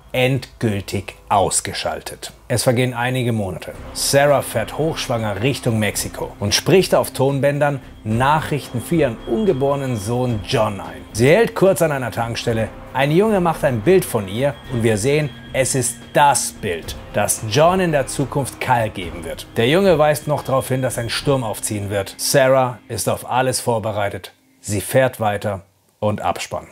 S1: endgültig ausgeschaltet. Es vergehen einige Monate. Sarah fährt hochschwanger Richtung Mexiko und spricht auf Tonbändern Nachrichten für ihren ungeborenen Sohn John ein. Sie hält kurz an einer Tankstelle, ein Junge macht ein Bild von ihr und wir sehen, es ist das Bild, das John in der Zukunft Kyle geben wird. Der Junge weist noch darauf hin, dass ein Sturm aufziehen wird. Sarah ist auf alles vorbereitet. Sie fährt weiter und Abspann.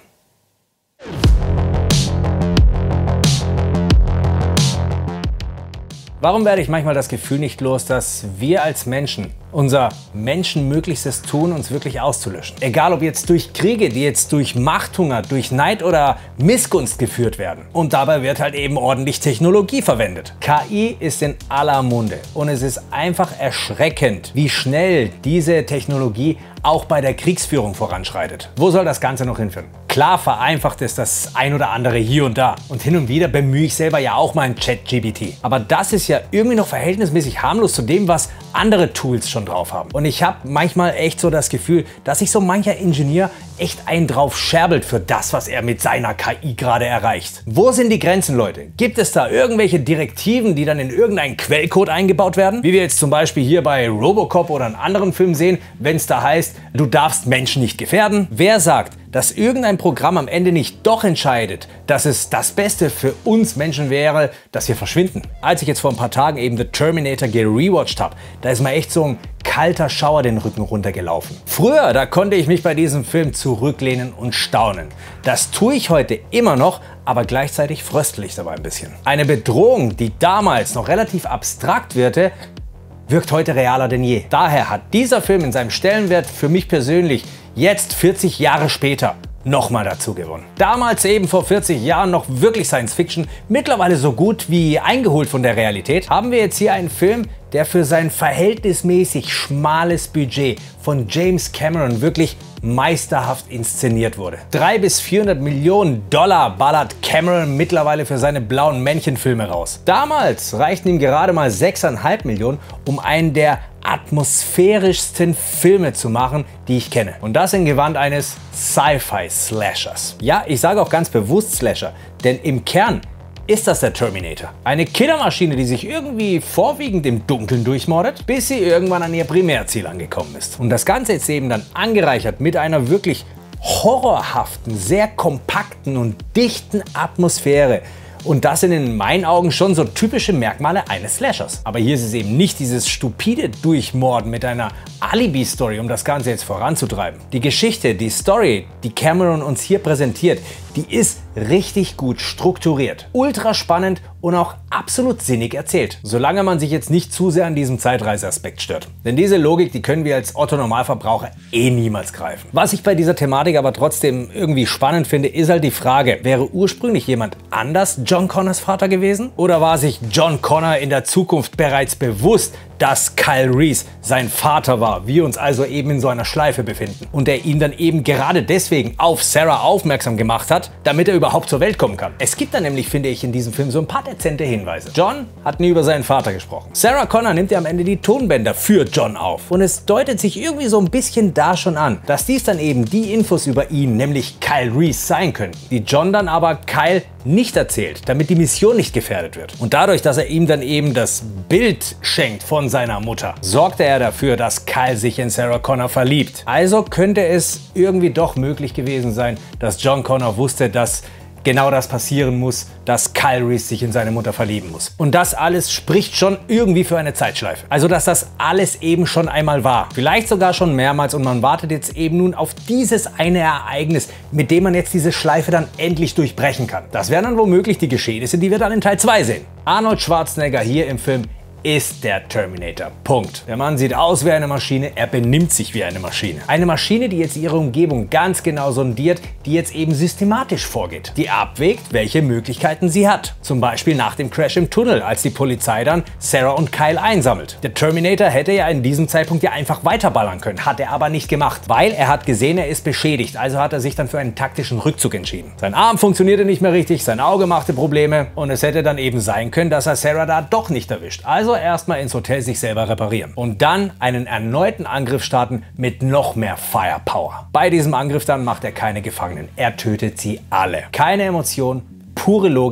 S1: Warum werde ich manchmal das Gefühl nicht los, dass wir als Menschen unser Menschenmöglichstes tun, uns wirklich auszulöschen? Egal ob jetzt durch Kriege, die jetzt durch Machthunger, durch Neid oder Missgunst geführt werden. Und dabei wird halt eben ordentlich Technologie verwendet. KI ist in aller Munde und es ist einfach erschreckend, wie schnell diese Technologie auch bei der Kriegsführung voranschreitet. Wo soll das Ganze noch hinführen? Klar vereinfacht es das ein oder andere hier und da. Und hin und wieder bemühe ich selber ja auch mein ChatGPT. Aber das ist ja irgendwie noch verhältnismäßig harmlos zu dem, was andere Tools schon drauf haben. Und ich habe manchmal echt so das Gefühl, dass sich so mancher Ingenieur echt einen drauf scherbelt für das, was er mit seiner KI gerade erreicht. Wo sind die Grenzen, Leute? Gibt es da irgendwelche Direktiven, die dann in irgendeinen Quellcode eingebaut werden? Wie wir jetzt zum Beispiel hier bei Robocop oder in anderen Filmen sehen, wenn es da heißt, du darfst Menschen nicht gefährden? Wer sagt, dass irgendein Programm am Ende nicht doch entscheidet, dass es das Beste für uns Menschen wäre, dass wir verschwinden? Als ich jetzt vor ein paar Tagen eben The Terminator gerewatcht habe, da ist mir echt so ein kalter Schauer den Rücken runtergelaufen. Früher, da konnte ich mich bei diesem Film zurücklehnen und staunen. Das tue ich heute immer noch, aber gleichzeitig fröstel ich dabei ein bisschen. Eine Bedrohung, die damals noch relativ abstrakt wirkte, wirkt heute realer denn je. Daher hat dieser Film in seinem Stellenwert für mich persönlich jetzt 40 Jahre später nochmal dazu gewonnen. Damals eben vor 40 Jahren noch wirklich Science Fiction, mittlerweile so gut wie eingeholt von der Realität, haben wir jetzt hier einen Film, der für sein verhältnismäßig schmales Budget von James Cameron wirklich meisterhaft inszeniert wurde. 300 bis 400 Millionen Dollar ballert Cameron mittlerweile für seine blauen Männchenfilme raus. Damals reichten ihm gerade mal 6,5 Millionen, um einen der atmosphärischsten Filme zu machen, die ich kenne. Und das im Gewand eines Sci-Fi-Slashers. Ja, ich sage auch ganz bewusst Slasher, denn im Kern ist das der Terminator. Eine Killermaschine, die sich irgendwie vorwiegend im Dunkeln durchmordet, bis sie irgendwann an ihr Primärziel angekommen ist. Und das Ganze ist eben dann angereichert mit einer wirklich horrorhaften, sehr kompakten und dichten Atmosphäre. Und das sind in meinen Augen schon so typische Merkmale eines Slashers. Aber hier ist es eben nicht dieses stupide Durchmorden mit einer Alibi-Story, um das Ganze jetzt voranzutreiben. Die Geschichte, die Story, die Cameron uns hier präsentiert, die ist richtig gut strukturiert, ultra spannend und auch absolut sinnig erzählt. Solange man sich jetzt nicht zu sehr an diesem Zeitreiseaspekt stört. Denn diese Logik, die können wir als Otto-Normalverbraucher eh niemals greifen. Was ich bei dieser Thematik aber trotzdem irgendwie spannend finde, ist halt die Frage, wäre ursprünglich jemand anders John Connors Vater gewesen? Oder war sich John Connor in der Zukunft bereits bewusst, dass Kyle Reese sein Vater war, wir uns also eben in so einer Schleife befinden und er ihn dann eben gerade deswegen auf Sarah aufmerksam gemacht hat, damit er überhaupt zur Welt kommen kann. Es gibt da nämlich, finde ich, in diesem Film so ein paar dezente Hinweise. John hat nie über seinen Vater gesprochen. Sarah Connor nimmt ja am Ende die Tonbänder für John auf und es deutet sich irgendwie so ein bisschen da schon an, dass dies dann eben die Infos über ihn, nämlich Kyle Reese, sein könnten, die John dann aber Kyle nicht erzählt, damit die Mission nicht gefährdet wird. Und dadurch, dass er ihm dann eben das Bild schenkt von seiner Mutter, sorgte er dafür, dass Kyle sich in Sarah Connor verliebt. Also könnte es irgendwie doch möglich gewesen sein, dass John Connor wusste, dass genau das passieren muss, dass Kyle Reese sich in seine Mutter verlieben muss. Und das alles spricht schon irgendwie für eine Zeitschleife. Also, dass das alles eben schon einmal war. Vielleicht sogar schon mehrmals und man wartet jetzt eben nun auf dieses eine Ereignis, mit dem man jetzt diese Schleife dann endlich durchbrechen kann. Das wären dann womöglich die Geschehnisse, die wir dann in Teil 2 sehen. Arnold Schwarzenegger hier im Film ist der Terminator. Punkt. Der Mann sieht aus wie eine Maschine, er benimmt sich wie eine Maschine. Eine Maschine, die jetzt ihre Umgebung ganz genau sondiert, die jetzt eben systematisch vorgeht. Die abwägt, welche Möglichkeiten sie hat. Zum Beispiel nach dem Crash im Tunnel, als die Polizei dann Sarah und Kyle einsammelt. Der Terminator hätte ja in diesem Zeitpunkt ja einfach weiterballern können, hat er aber nicht gemacht, weil er hat gesehen, er ist beschädigt. Also hat er sich dann für einen taktischen Rückzug entschieden. Sein Arm funktionierte nicht mehr richtig, sein Auge machte Probleme und es hätte dann eben sein können, dass er Sarah da doch nicht erwischt. Also erstmal ins Hotel sich selber reparieren. Und dann einen erneuten Angriff starten mit noch mehr Firepower. Bei diesem Angriff dann macht er keine Gefangenen. Er tötet sie alle. Keine Emotion, pure Logik,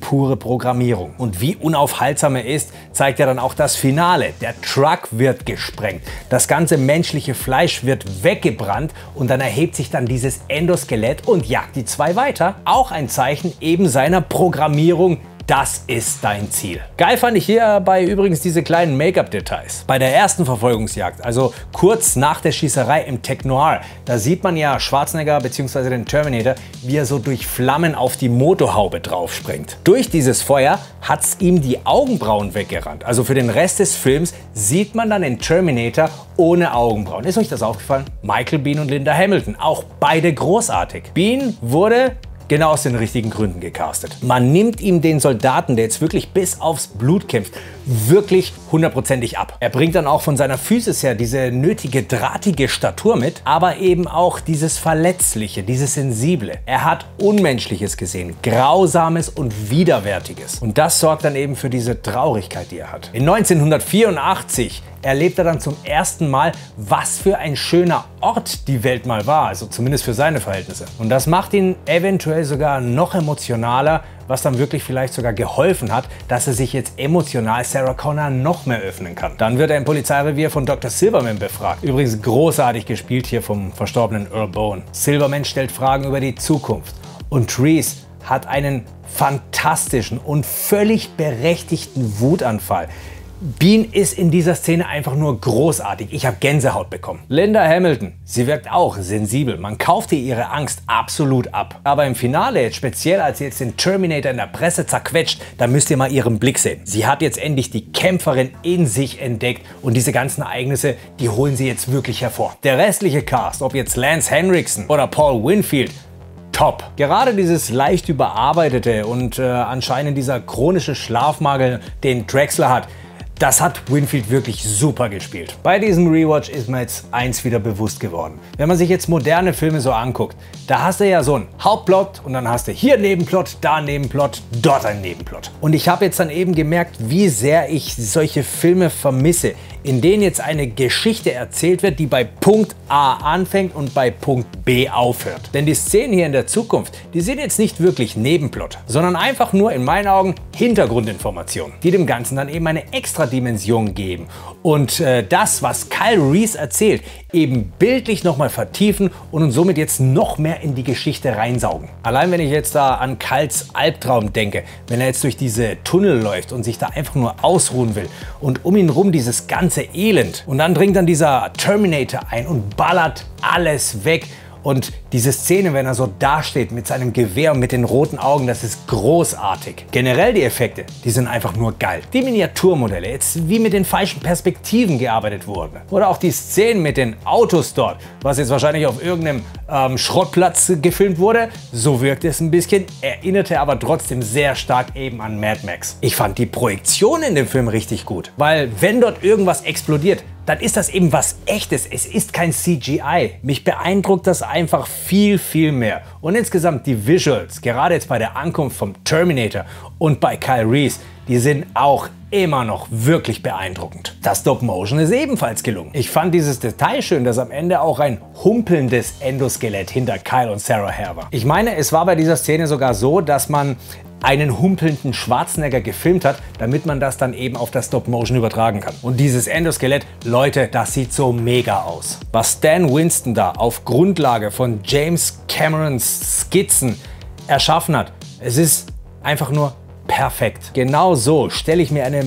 S1: pure Programmierung. Und wie unaufhaltsam er ist, zeigt ja dann auch das Finale. Der Truck wird gesprengt, das ganze menschliche Fleisch wird weggebrannt und dann erhebt sich dann dieses Endoskelett und jagt die zwei weiter. Auch ein Zeichen eben seiner Programmierung. Das ist dein Ziel. Geil fand ich hierbei übrigens diese kleinen Make-up-Details. Bei der ersten Verfolgungsjagd, also kurz nach der Schießerei im Tech Noir, da sieht man ja Schwarzenegger bzw. den Terminator, wie er so durch Flammen auf die Motorhaube drauf springt. Durch dieses Feuer hat es ihm die Augenbrauen weggerannt. Also für den Rest des Films sieht man dann den Terminator ohne Augenbrauen. Ist euch das aufgefallen? Michael Biehn und Linda Hamilton, auch beide großartig. Biehn wurde genau aus den richtigen Gründen gecastet. Man nimmt ihm den Soldaten, der jetzt wirklich bis aufs Blut kämpft, wirklich hundertprozentig ab. Er bringt dann auch von seiner Physis her diese nötige drahtige Statur mit, aber eben auch dieses Verletzliche, dieses Sensible. Er hat Unmenschliches gesehen, Grausames und Widerwärtiges. Und das sorgt dann eben für diese Traurigkeit, die er hat. In 1984 erlebt er dann zum ersten Mal, was für ein schöner Ort die Welt mal war, also zumindest für seine Verhältnisse. Und das macht ihn eventuell sogar noch emotionaler, was dann wirklich vielleicht sogar geholfen hat, dass er sich jetzt emotional Sarah Connor noch mehr öffnen kann. Dann wird er im Polizeirevier von Dr. Silverman befragt. Übrigens großartig gespielt hier vom verstorbenen Earl Bowen. Silverman stellt Fragen über die Zukunft und Treese hat einen fantastischen und völlig berechtigten Wutanfall. Biehn ist in dieser Szene einfach nur großartig. Ich habe Gänsehaut bekommen. Linda Hamilton, sie wirkt auch sensibel. Man kauft ihr ihre Angst absolut ab. Aber im Finale, jetzt speziell als sie jetzt den Terminator in der Presse zerquetscht, da müsst ihr mal ihren Blick sehen. Sie hat jetzt endlich die Kämpferin in sich entdeckt und diese ganzen Ereignisse, die holen sie jetzt wirklich hervor. Der restliche Cast, ob jetzt Lance Henriksen oder Paul Winfield, top. Gerade dieses leicht überarbeitete und anscheinend dieser chronische Schlafmangel, den Drexler hat, das hat Winfield wirklich super gespielt. Bei diesem Rewatch ist mir jetzt eins wieder bewusst geworden. Wenn man sich jetzt moderne Filme so anguckt, da hast du ja so einen Hauptplot und dann hast du hier einen Nebenplot, da einen Nebenplot, dort einen Nebenplot. Und ich habe jetzt dann eben gemerkt, wie sehr ich solche Filme vermisse, in denen jetzt eine Geschichte erzählt wird, die bei Punkt A anfängt und bei Punkt B aufhört. Denn die Szenen hier in der Zukunft, die sind jetzt nicht wirklich Nebenplot, sondern einfach nur in meinen Augen Hintergrundinformationen, die dem Ganzen dann eben eine extra Dimension geben und das, was Kyle Reese erzählt, eben bildlich nochmal vertiefen und uns somit jetzt noch mehr in die Geschichte reinsaugen. Allein wenn ich jetzt da an Kyles Albtraum denke, wenn er jetzt durch diese Tunnel läuft und sich da einfach nur ausruhen will und um ihn rum dieses ganze Elend und dann dringt dann dieser Terminator ein und ballert alles weg. Und diese Szene, wenn er so dasteht mit seinem Gewehr und mit den roten Augen, das ist großartig. Generell die Effekte, die sind einfach nur geil. Die Miniaturmodelle, jetzt wie mit den falschen Perspektiven gearbeitet wurden. Oder auch die Szenen mit den Autos dort, was jetzt wahrscheinlich auf irgendeinem Schrottplatz gefilmt wurde. So wirkt es ein bisschen, erinnerte aber trotzdem sehr stark eben an Mad Max. Ich fand die Projektion in dem Film richtig gut, weil wenn dort irgendwas explodiert, dann ist das eben was Echtes. Es ist kein CGI. Mich beeindruckt das einfach viel, viel mehr. Und insgesamt die Visuals, gerade jetzt bei der Ankunft vom Terminator und bei Kyle Reese, die sind auch immer noch wirklich beeindruckend. Das Stop-Motion ist ebenfalls gelungen. Ich fand dieses Detail schön, dass am Ende auch ein humpelndes Endoskelett hinter Kyle und Sarah her war. Ich meine, es war bei dieser Szene sogar so, dass man einen humpelnden Schwarzenegger gefilmt hat, damit man das dann eben auf das Stop-Motion übertragen kann. Und dieses Endoskelett, Leute, das sieht so mega aus. Was Stan Winston da auf Grundlage von James Camerons Skizzen erschaffen hat, es ist einfach nur perfekt. Genau so stelle ich mir eine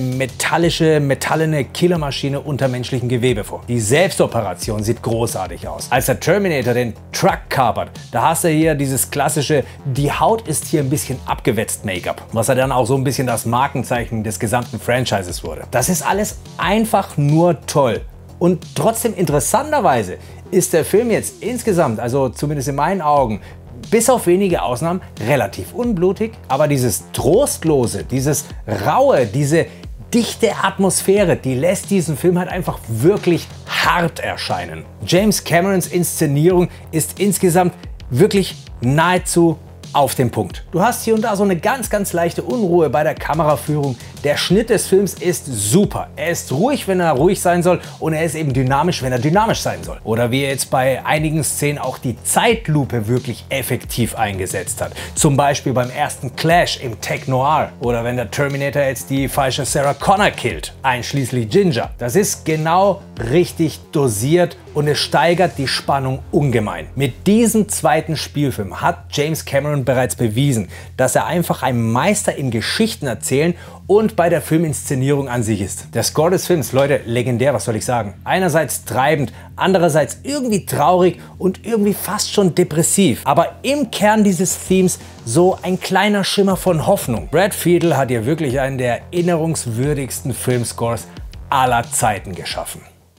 S1: metallene Killermaschine unter menschlichem Gewebe vor. Die Selbstoperation sieht großartig aus. Als der Terminator den Truck kapert, da hast du hier dieses klassische, die Haut ist hier ein bisschen abgewetzt Make-up, was ja dann auch so ein bisschen das Markenzeichen des gesamten Franchises wurde. Das ist alles einfach nur toll. Und trotzdem interessanterweise ist der Film jetzt insgesamt, also zumindest in meinen Augen, bis auf wenige Ausnahmen relativ unblutig, aber dieses Trostlose, dieses Raue, diese dichte Atmosphäre, die lässt diesen Film halt einfach wirklich hart erscheinen. James Camerons Inszenierung ist insgesamt wirklich nahezu auf den Punkt. Du hast hier und da so eine ganz leichte Unruhe bei der Kameraführung. Der Schnitt des Films ist super. Er ist ruhig, wenn er ruhig sein soll, und er ist eben dynamisch, wenn er dynamisch sein soll. Oder wie er jetzt bei einigen Szenen auch die Zeitlupe wirklich effektiv eingesetzt hat. Zum Beispiel beim ersten Clash im Tech Noir oder wenn der Terminator jetzt die falsche Sarah Connor killt, einschließlich Ginger. Das ist genau richtig dosiert und es steigert die Spannung ungemein. Mit diesem zweiten Spielfilm hat James Cameron bereits bewiesen, dass er einfach ein Meister im Geschichtenerzählen und bei der Filminszenierung an sich ist. Der Score des Films, Leute, legendär, was soll ich sagen? Einerseits treibend, andererseits irgendwie traurig und irgendwie fast schon depressiv. Aber im Kern dieses Themes so ein kleiner Schimmer von Hoffnung. Brad Fiedel hat hier wirklich einen der erinnerungswürdigsten Filmscores aller Zeiten geschaffen.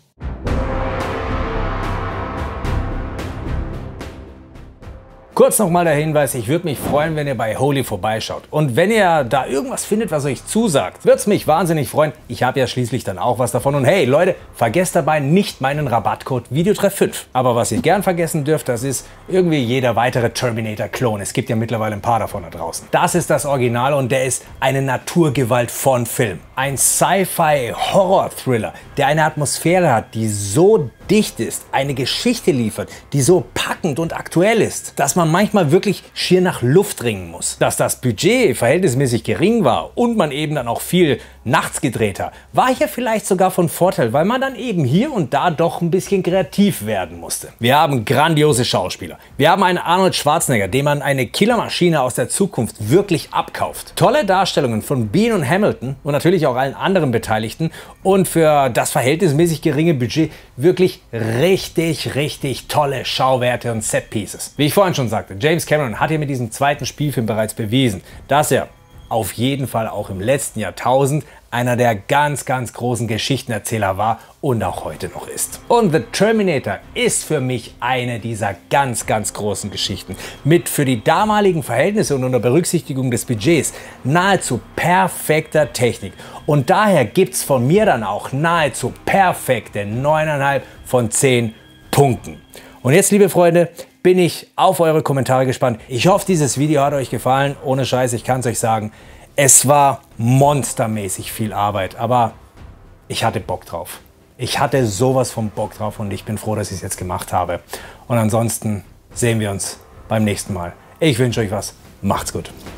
S1: Kurz nochmal der Hinweis, ich würde mich freuen, wenn ihr bei Holy vorbeischaut. Und wenn ihr da irgendwas findet, was euch zusagt, würde es mich wahnsinnig freuen. Ich habe ja schließlich dann auch was davon. Und hey Leute, vergesst dabei nicht meinen Rabattcode Videotreff5. Aber was ihr gern vergessen dürft, das ist irgendwie jeder weitere Terminator-Klon. Es gibt ja mittlerweile ein paar davon da draußen. Das ist das Original und der ist eine Naturgewalt von Film. Ein Sci-Fi-Horror-Thriller, der eine Atmosphäre hat, die so dicht ist, eine Geschichte liefert, die so packend und aktuell ist, dass man manchmal wirklich schier nach Luft ringen muss. Dass das Budget verhältnismäßig gering war und man eben dann auch viel nachts gedreht hat, war hier vielleicht sogar von Vorteil, weil man dann eben hier und da doch ein bisschen kreativ werden musste. Wir haben grandiose Schauspieler. Wir haben einen Arnold Schwarzenegger, dem man eine Killermaschine aus der Zukunft wirklich abkauft. Tolle Darstellungen von Bean und Hamilton und natürlich auch allen anderen Beteiligten und für das verhältnismäßig geringe Budget wirklich richtig tolle Schauwerte und Setpieces. Wie ich vorhin schon sagte, James Cameron hat hier mit diesem zweiten Spielfilm bereits bewiesen, dass er auf jeden Fall auch im letzten Jahrtausend einer der ganz großen Geschichtenerzähler war und auch heute noch ist. Und The Terminator ist für mich eine dieser ganz großen Geschichten. Mit für die damaligen Verhältnisse und unter Berücksichtigung des Budgets nahezu perfekter Technik. Und daher gibt es von mir dann auch nahezu perfekte 9,5 von 10 Punkten. Und jetzt, liebe Freunde, bin ich auf eure Kommentare gespannt. Ich hoffe, dieses Video hat euch gefallen. Ohne Scheiß, ich kann es euch sagen. Es war monstermäßig viel Arbeit, aber ich hatte Bock drauf. Ich hatte sowas von Bock drauf und ich bin froh, dass ich es jetzt gemacht habe. Und ansonsten sehen wir uns beim nächsten Mal. Ich wünsche euch was. Macht's gut.